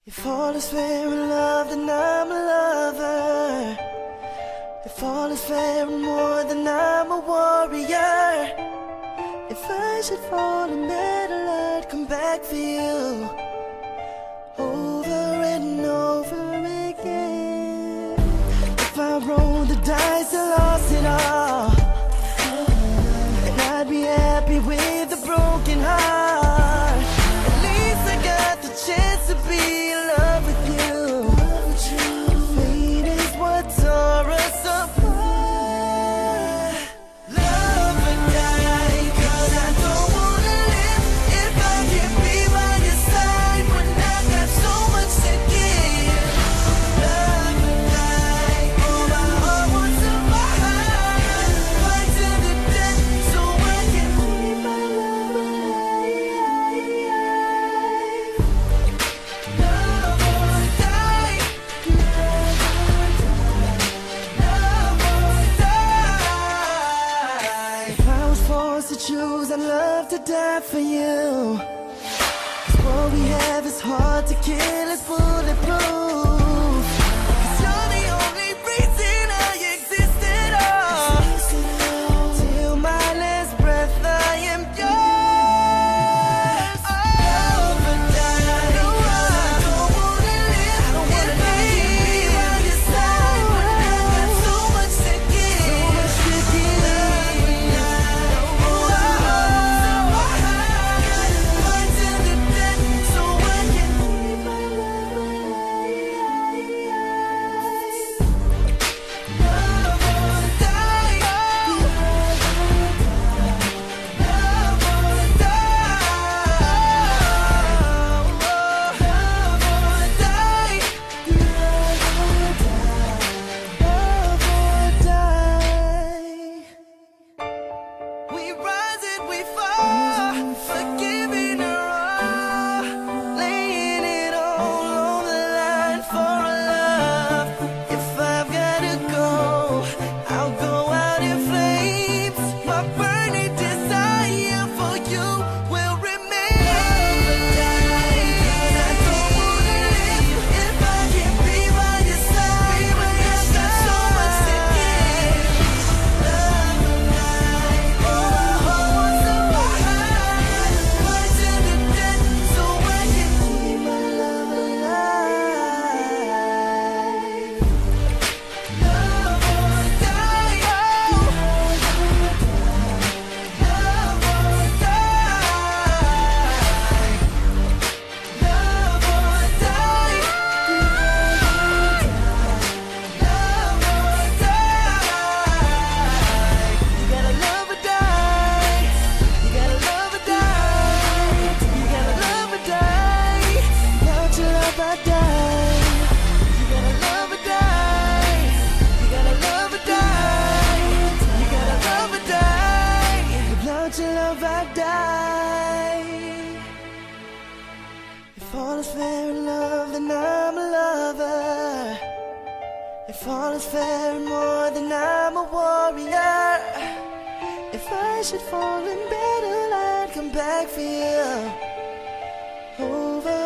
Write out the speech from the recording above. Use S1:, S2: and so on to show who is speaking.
S1: If all is fair in love, then I'm a lover. If all is fair and more, then I'm a warrior. If I should fall in battle, I'd come back for you over and over again. If I rolled the dice and lost it all, then I'd be happy with a broken heart. At least I got the chance to be in love with you. Fate is what tore us apart. Love or die, 'cause I don't wanna live if I can't be by your side when I got so much to give. Love or die, oh my heart wants to survive. Fight to the death so I can keep my love alive. Love or die, love or die. If I was forced to choose, I'd love to die for you. 'Cause what we have is hard to kill, it's bulletproof. 'Cause you're the only reason I exist at all. Till my last breath I am yours. Love or die, 'cause I don't wanna live if I can't be by your side when I got so much to give. Love or die, oh I fight to the death so I can keep my love alive. Love or die, love or die, love or die, love or die. We rise and we fall, forgiving her all, laying it all on the line for a love. If I've gotta go, I'll go out in flames. My burning desire for you will remain. I don't wanna live if I can't be by your side when I've got so much to give. Love or die, oh my heart wants to survive. Fight to the death so I can keep my love alive. Love or die, oh. Love or die. Love or die. Love or die. You gotta love or die. You gotta love or die. You gotta love or die. Without your love I die. You gotta love or die. You gotta love or die. You gotta love or die. Without your love I die. If all is fair in love, then I'm a lover. If all is fair and more, then I'm a warrior. If I should fall in battle, I'd come back for you over